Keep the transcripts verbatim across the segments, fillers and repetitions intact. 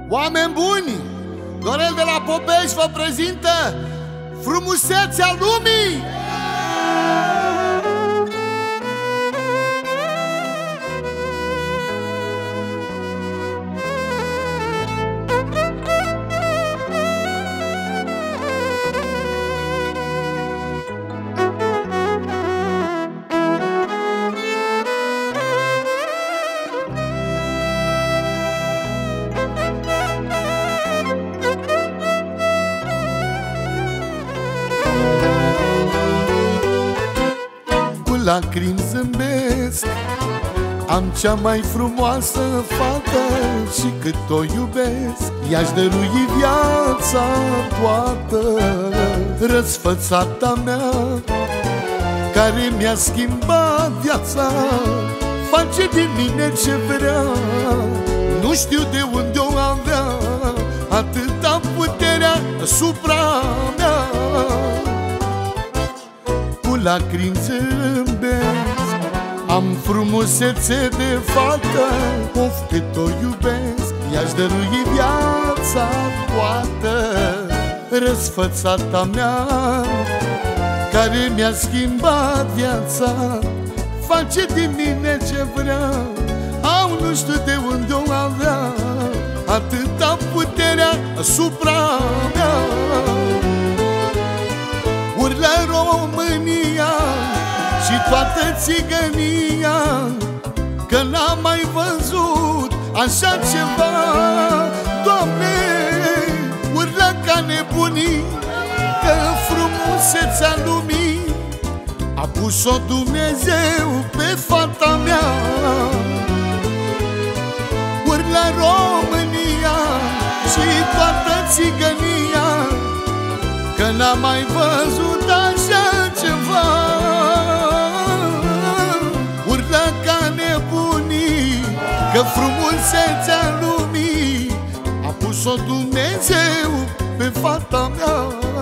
Oameni buni, Dorel de la Popești vă prezintă frumusețea lumii! Lacrimi zâmbesc, am cea mai frumoasă fată și cât o iubesc, i-aș dărui viața toată. Răsfățata mea, care mi-a schimbat viața, face din mine ce vrea, nu știu de unde o avea, atâta puterea asupra mea. Cu lacrimi zâmbesc, am frumusețe de fată, of cât o iubesc, i-aș dărui viața toată. Răsfățata mea, care mi-a schimbat viața, face din mine ce vrea, au nu știu de unde o avea, atâta puterea asupra mea. Urlă România și toată țigănia, că n-am mai văzut așa ceva. Doamne, urlă ca nebunii, că frumusețea lumii a pus-o Dumnezeu pe fata mea. Urlă România și toată țigănia, că n-am mai văzut așa ceva. Urlă ca nebunii, că frumusețea lumii a pus-o Dumnezeu pe fata mea.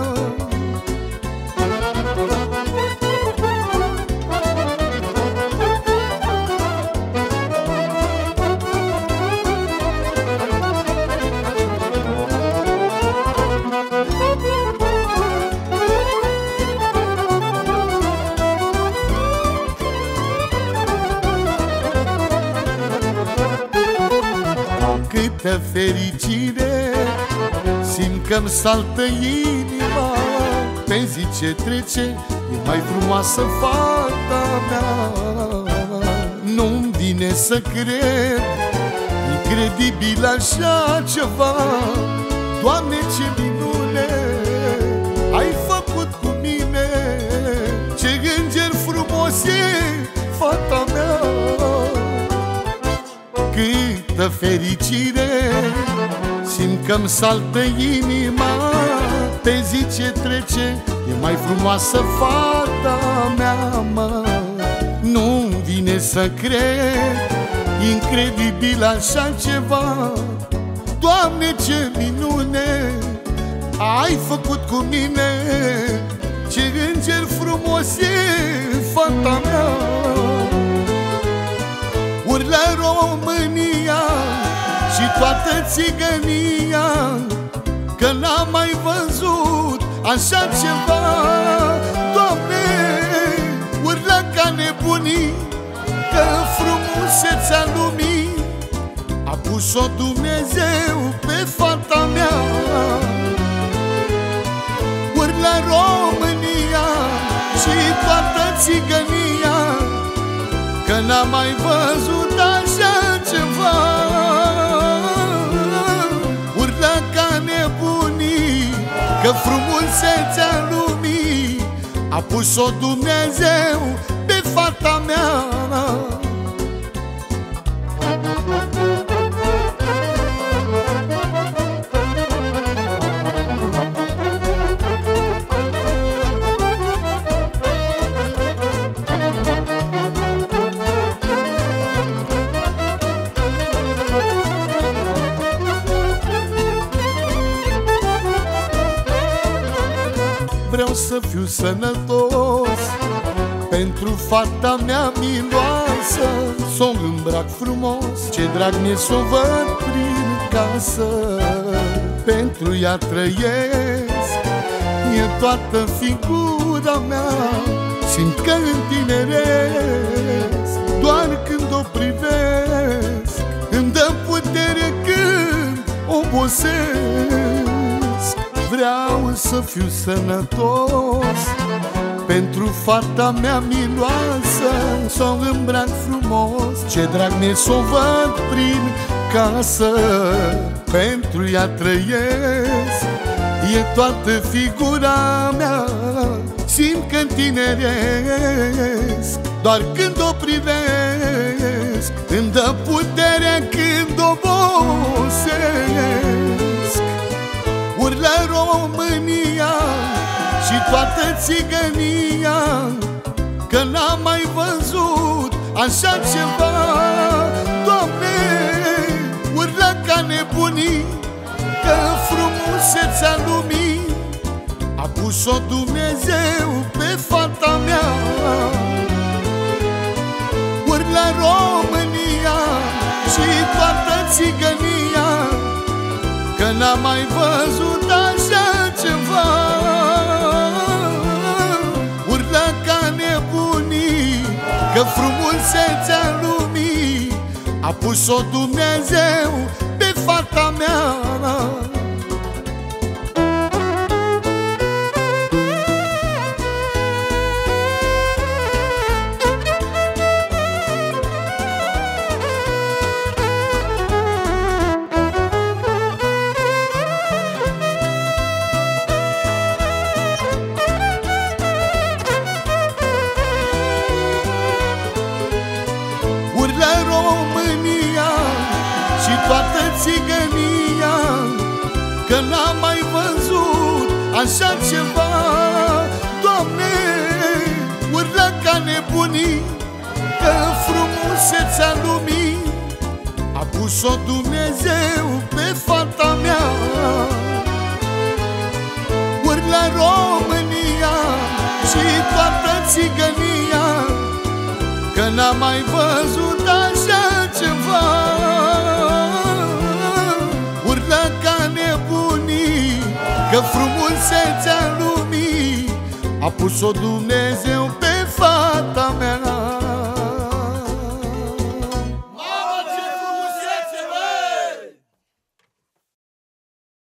Câtă fericire, simt că-mi saltă inima, pe zi ce trece e mai frumoasă fata mea. Nu-mi vine să cred, incredibil așa ceva. Doamne, ce minune ai făcut cu mine, ce înger frumos e fata mea. Câtă fericire, simt că-mi saltă inima, pe zi ce trece e mai frumoasă fata mea, mă. Nu-mi vine să cred, incredibil așa ceva. Doamne, ce minune ai făcut cu mine, ce înger frumos e fata mea. Urlă România și toată țigănia, că n-am mai văzut așa ceva. Doamne, urlă ca nebunii, că frumusețea lumii a pus-o Dumnezeu pe fata mea. Urlă România și toată țigănia, că n-am mai văzut așa ceva. Urlă ca nebunii, că frumusețea lumii a pus-o Dumnezeu pe fata mea. Vreau să fiu sănătos pentru fata mea miloasă, s-o îmbrac frumos, ce drag mi-e s-o văd prin casă. frumoasă, pentru ea trăiesc. E toată figura mea, simt că întineresc. Doar când o privesc, îmi dă putere când obosesc. Vreau să fiu sănătos pentru fata mea miloasă, s-o îmbrac frumos, ce drag mi-e s-o văd prin casă. Pentru ea trăiesc, e toată figura mea, simt că întineresc. Doar când o privesc, îmi dă puterea când obosesc. Urlă România și toată țigănia, că n-am mai văzut așa ceva. Doamne, urlă ca nebunii, că frumusețea lumii a pus-o Dumnezeu pe fata mea. Urlă România și toată țigănia, că n-am mai văzut așa ceva. Urlă ca nebunii, că frumusețea lumii a pus-o Dumnezeu pe fata mea. România și toată țigănia, că n-am mai văzut așa ceva. Doamne, urlă ca nebunii, că frumusețea lumii a pus-o Dumnezeu pe fata mea. Urlă România și toată țigănia, că n-am mai văzut așa ceva. Urlă ca nebunii, că frumusețea lumii a pus-o Dumnezeu